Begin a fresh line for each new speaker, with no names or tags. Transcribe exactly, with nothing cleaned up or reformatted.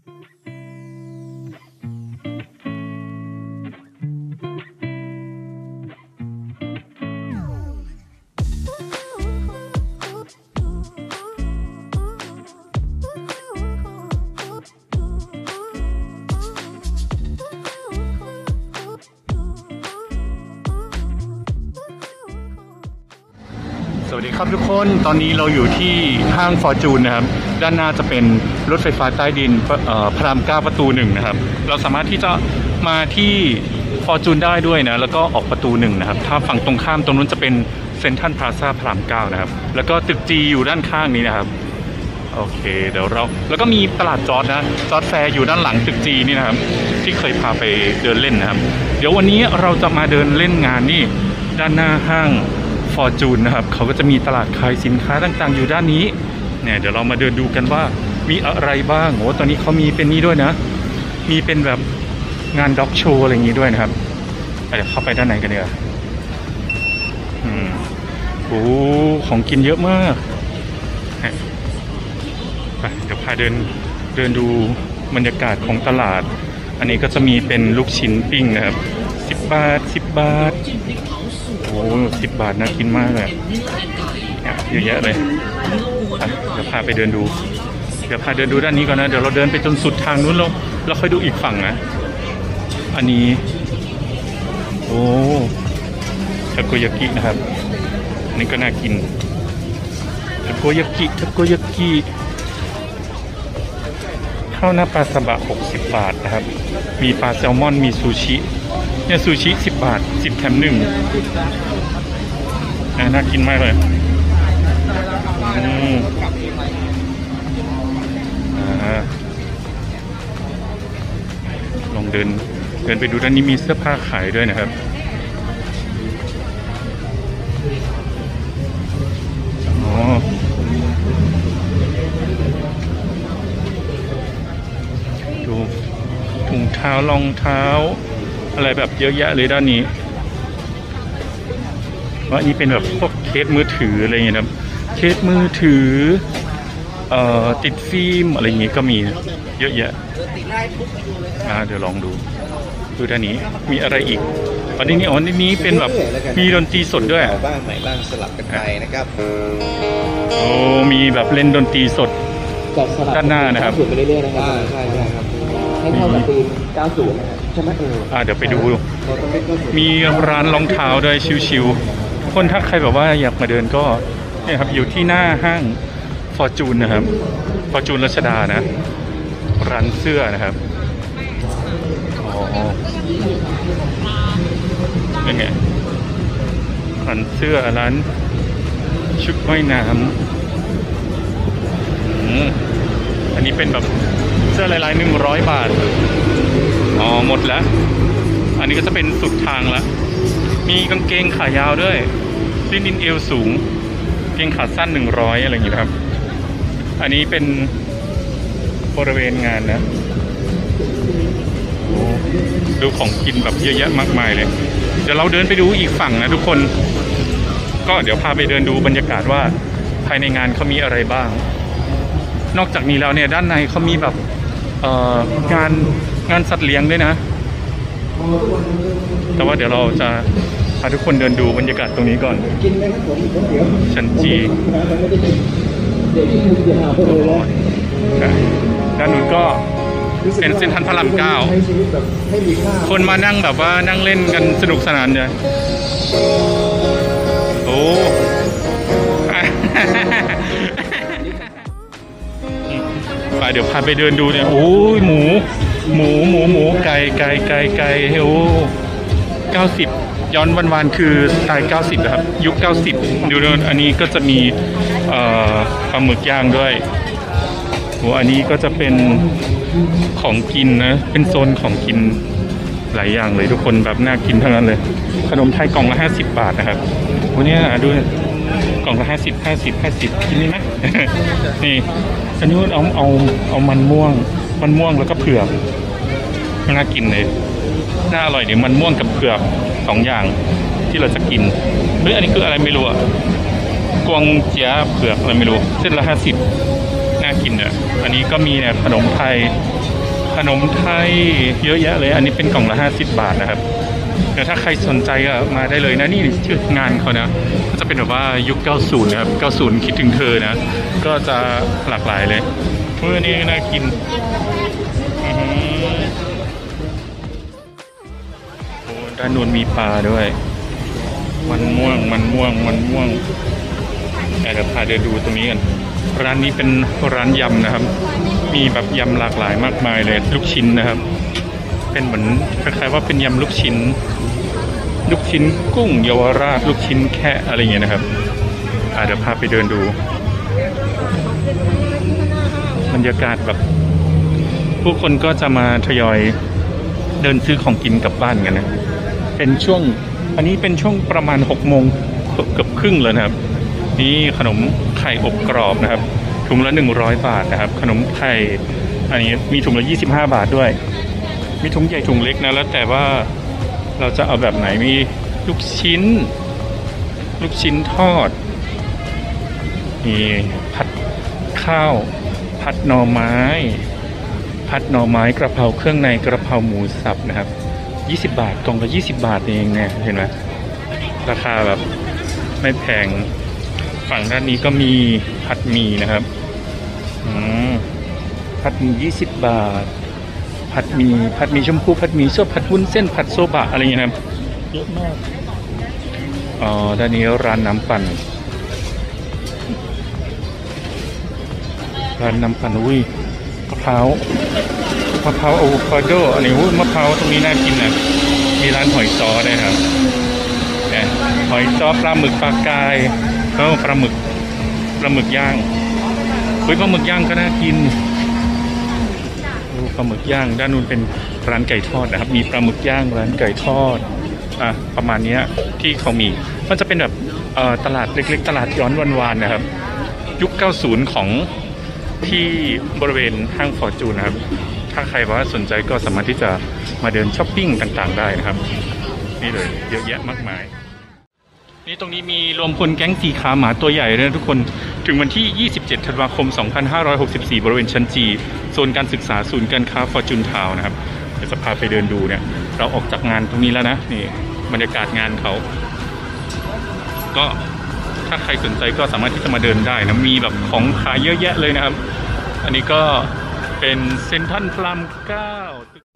สวัสดีครับทุกคนตอนนี้เราอยู่ที่ห้างฟอร์จูนนะครับด้านหน้าจะเป็นรถไฟฟ้าใต้ดินพระรามเก้าประตูหนึ่งนะครับเราสามารถที่จะมาที่ฟอร์จูนได้ด้วยนะแล้วก็ออกประตูหนึ่งนะครับถ้าฝั่งตรงข้ามตรงนู้นจะเป็นเซ็นทรัลพลาซ่าพระรามเก้านะครับแล้วก็ตึกจีอยู่ด้านข้างนี้นะครับโอเคเดี๋ยวเราแล้วก็มีตลาดจอร์จนะจอร์จแฟร์อยู่ด้านหลังตึกจีนี่นะครับที่เคยพาไปเดินเล่นนะครับเดี๋ยววันนี้เราจะมาเดินเล่นงานนี่ด้านหน้าห้างฟอร์จูนนะครับเขาก็จะมีตลาดขายสินค้าต่างๆอยู่ด้านนี้เนี่ยเดี๋ยวเรามาเดินดูกันว่ามีอะไรบ้างโอ้ตอนนี้เขามีเป็นนี้ด้วยนะมีเป็นแบบงานด็อกโชว์อะไรอย่างนี้ด้วยนะครับเดี๋ยวเข้าไปด้านในกันเดี๋ยวอืมโอ้ของกินเยอะมากไปเดี๋ยวพาเดินเดินดูบรรยากาศของตลาดอันนี้ก็จะมีเป็นลูกชิ้นปิ้งนะครับสิบบาทสิบบาทโอ้สิบบาทน่ากินมากเลยเยอะแยะเลยเดี๋ยวพาไปเดินดูเดี๋ยวพาเดินดูด้านนี้ก่อนนะเดี๋ยวเราเดินไปจนสุดทางนู้นแล้วแล้วค่อยดูอีกฝั่งนะอันนี้โอ้ทาโกยากินะครับอันนี้ก็น่ากินทาโกยากิทาโกยากิข้าวหน้าปลาซาบะหกสิบบาทนะครับมีปลาแซลมอนมีซูชิเนี่ยซูชิสิบบาทสิบแถมหนึ่งน่ากินมากเลยลองเดินเดินไปดูด้านนี้มีเสื้อผ้าขายด้วยนะครับอ๋อดูถุงเท้ารองเท้าอะไรแบบเยอะแยะเลยด้านนี้ว่านี่เป็นแบบพวกเคสมือถืออะไรอย่างเงี้ยครับเคสมือถือเอ่อติดฟิล์มอะไรอย่างเงี้ยก็มีเยอะแยะอ่าเดี๋ยวลองดูดูด้านนี้มีอะไรอีกอันนี้นี่อ๋อนี่นี้เป็นแบบมีดนตรีสดด้วย
บ้างไหนบ้างสลับกันไปนะครับ
โอ้มีแบบเล่นดนตรีสดด้านหน้านะครับ
ไปเรื่อยๆนะครับใช่ใช่ครับให้เข้ากับปีเก้าสิบใช่ไหมเออ
อ่าเดี๋ยวไปดูมีร้านรองเท้าด้วยชิวๆทุกคนถ้าใครแบบว่าอยากมาเดินก็เนี่ยครับอยู่ที่หน้าห้างฟอร์จูนนะครับฟอร์จูนรัชดานะร้านเสื้อนะครับอ๋อเป็นไงร้านเสื้อร้านชุดว่ายน้ำอันนี้เป็นแบบเสื้อลายๆหนึ่งร้อยบาทอ๋อหมดแล้วอันนี้ก็จะเป็นสุดทางแล้วมีกางเกงขายาวด้วยลินินเอวสูงเกงขาสั้นหนึ่งร้อยอะไรอย่างนี้ครับอันนี้เป็นบริเวณงานนะดูของกินแบบเยอะแยะมากมายเลยเดี๋ยวเราเดินไปดูอีกฝั่งนะทุกคนก็เดี๋ยวพาไปเดินดูบรรยากาศว่าภายในงานเขามีอะไรบ้างนอกจากนี้แล้วเนี่ยด้านในเขามีแบบเอ่องานงานสัตว์เลี้ยงด้วยนะแต่ว่าเดี๋ยวเราจะพาทุกคนเดินดูบรรยากาศตรงนี้ก่อนชั้นจีด้านนู้นก็เป็นเซ็นทรัลพระรามเก้าคนมานั่งแบบว่านั่งเล่นกันสนุกสนานเลยโอ้ไปเดี๋ยวพาไปเดินดูเนี่ยโอ้ยหมูหมูหมูหมูไก่ไก่ไก่ไก่โอ้เก้าสิบย้อนวันๆคือสไตล์เก้าสิบนะครับยุคเก้าสิบดูเดินอันนี้ก็จะมีเอ่อปลาหมึกย่างด้วยโอ้อันนี้ก็จะเป็นของกินนะเป็นโซนของกินหลายอย่างเลยทุกคนแบบน่ากินทั้งนั้นเลยขนมไทยกล่องละห้าสิบบาทนะครับวันนี้ดูกล่องละห้าสิบห้าสิบห้าสิบกินนี่ไหม นี่อันนี้เอาเอาเอามันม่วงมันม่วงแล้วก็เผือกน่ากินเลยน่าอร่อยเดี๋ยวมันม่วงกับเผือกสองอย่างที่เราจะกินเฮ้ยอันนี้คืออะไรไม่รู้อะกวงเจี๊ยเผือกอะไรไม่รู้เส้นละห้าสิบน่ากินเนี่ยอันนี้ก็มีเนี่ยขนมไทยขนมไทยเยอะแยะเลยอันนี้เป็นกล่องละห้าสิบบาทนะครับแต่ถ้าใครสนใจก็มาได้เลยนะนี่ชื่องานเขานะก็จะเป็นแบบว่ายุคเก้าสิบนะครับเก้าสิบคิดถึงเธอนะก็จะหลากหลายเลยเมื่อนี้น่ากินโอ้ด้านนู้นมีปลาด้วยมันม่วงมันม่วงมันม่วงเดี๋ยวพาเดินดูตรงนี้กันร้านนี้เป็นร้านยำนะครับมีแบบยำหลากหลายมากมายเลยลูกชิ้นนะครับเป็นเหมือนคล้ายๆว่าเป็นยำลูกชิ้นลูกชิ้นกุ้งเยาวราชลูกชิ้นแค่อะไรเงี้ยนะครับอ่าเดี๋ยวพาไปเดินดูบรรยากาศแบบผู้คนก็จะมาทยอยเดินซื้อของกินกลับบ้านกันนะเป็นช่วงอันนี้เป็นช่วงประมาณหกโมงเกือบครึ่งแล้วนะครับนี่ขนมไข่อบกรอบนะครับถุงละหนึ่งร้อยบาทนะครับขนมไข่อันนี้มีถุงละยี่สิบห้าบาทด้วยมีถุงใหญ่ถุงเล็กนะแล้วแต่ว่าเราจะเอาแบบไหนมีลูกชิ้นลูกชิ้นทอดมีผัดข้าวผัดหน่อไม้ผัดหน่อไม้กระเพราเครื่องในกระเพราหมูสับนะครับยี่สิบบาทกล่องละยี่สิบบาทเองเนี่ยเห็นไหมราคาแบบไม่แพงฝั่งด้านนี้ก็มีผัดหมี่นะครับอืมผัดหมี่ยี่สิบบาทผัดหมี่ผัดหมี่ชมพูผัดหมี่ส้มผัดวุ้นเส้นผัดโซบะอะไรอย่างเงี้ยนะครับเยอะมากอ๋อด้านนี้ร้านน้ำปั่นร้านน้ำปั่นอุ้ยมะพร้าวมะพร้าวอะโวคาโดอันนี้มะพร้าวตรงนี้น่ากินนะมีร้านหอยจ้อด้วยครับเนี่ยหอยจ้อปลาหมึกปลากายแล้วปลาหมึกปลาหมึกย่างเฮ้ยปลาหมึกย่างก็น่ากินปลาหมึกย่างด้านนู้นเป็นร้านไก่ทอดนะครับมีปลาหมึกย่างร้านไก่ทอดอ่ะประมาณนี้ที่เขามีมันจะเป็นแบบเอ่อตลาดเล็กๆตลาดย้อนวานๆนะครับยุคเก้าสิบของที่บริเวณห้างฟอร์จูนนะครับถ้าใครว่าสนใจก็สามารถที่จะมาเดินช้อปปิ้งต่างๆได้นะครับนี่เลยเยอะแยะมากมายนี่ตรงนี้มีรวมพลแก๊งสีขาหมาตัวใหญ่เลยนะทุกคนถึงวันที่ยี่สิบเจ็ดธันวาคมสองพันห้าร้อยหกสิบสี่บริเวณชั้นจีโซนการศึกษาศูนย์การค้าฟอร์จูนทาวน์นะครับเดี๋ยวจะพาไปเดินดูเนี่ยเราออกจากงานตรงนี้แล้วนะนี่บรรยากาศงานเขาก็ถ้าใครสนใจก็สามารถที่จะมาเดินได้นะมีแบบของขายเยอะแยะเลยนะครับอันนี้ก็เป็นเซ็นทรัลพระรามเก้า